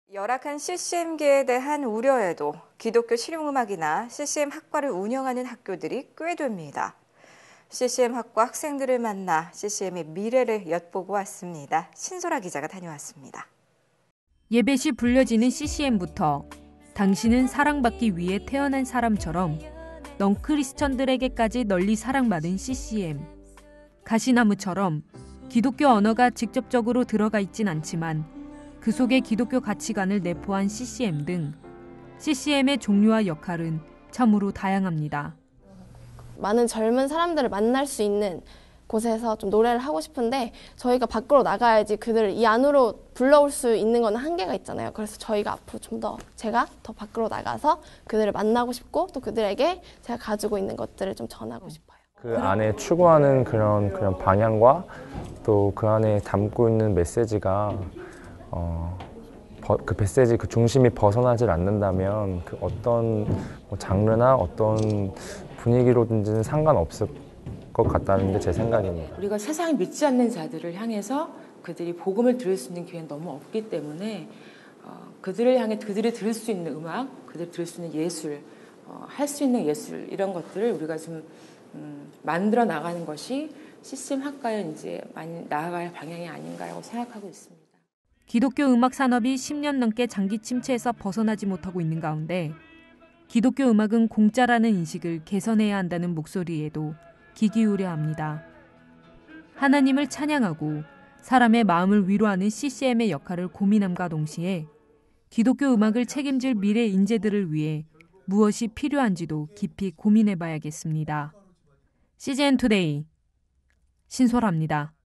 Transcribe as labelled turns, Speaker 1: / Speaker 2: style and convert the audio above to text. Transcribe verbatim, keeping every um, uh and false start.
Speaker 1: 열악한 씨씨엠계에 대한 우려에도 기독교 실용음악이나 씨씨엠 학과를 운영하는 학교들이 꽤 됩니다. 씨씨엠 학과 학생들을 만나 씨씨엠의 미래를 엿보고 왔습니다. 신소라 기자가 다녀왔습니다.
Speaker 2: 예배 시 불려지는 씨씨엠부터 당신은 사랑받기 위해 태어난 사람처럼 넌 크리스천들에게까지 널리 사랑받은 씨씨엠. 가시나무처럼 기독교 언어가 직접적으로 들어가 있진 않지만 그 속에 기독교 가치관을 내포한 씨씨엠 등 씨씨엠의 종류와 역할은 참으로 다양합니다.
Speaker 3: 많은 젊은 사람들을 만날 수 있는 곳에서 좀 노래를 하고 싶은데 저희가 밖으로 나가야지 그들을 이 안으로 불러올 수 있는 건 한계가 있잖아요. 그래서 저희가 앞으로 좀 더 제가 더 밖으로 나가서 그들을 만나고 싶고 또 그들에게 제가 가지고 있는 것들을 좀 전하고 싶어요.
Speaker 4: 그 안에 추구하는 그런 그런 방향과 또 그 안에 담고 있는 메시지가 어, 버, 그 메시지 그 중심이 벗어나질 않는다면 그 어떤 뭐 장르나 어떤 분위기로든지는 상관없을 것 같다는 게 제 생각입니다.
Speaker 5: 우리가 세상에 믿지 않는 자들을 향해서 그들이 복음을 들을 수 있는 기회는 너무 없기 때문에 어, 그들을 향해 그들이 들을 수 있는 음악, 그들이 들을 수 있는 예술, 어, 할 수 있는 예술 이런 것들을 우리가 좀 음, 만들어 나가는 것이 씨씨엠 학과에 이제 많이 나아갈 방향이 아닌가라고 생각하고 있습니다.
Speaker 2: 기독교 음악 산업이 십 년 넘게 장기 침체에서 벗어나지 못하고 있는 가운데 기독교 음악은 공짜라는 인식을 개선해야 한다는 목소리에도 귀 기울여야 합니다. 하나님을 찬양하고 사람의 마음을 위로하는 씨씨엠의 역할을 고민함과 동시에 기독교 음악을 책임질 미래 인재들을 위해 무엇이 필요한지도 깊이 고민해봐야겠습니다. 씨지엔 투데이 신소라입니다.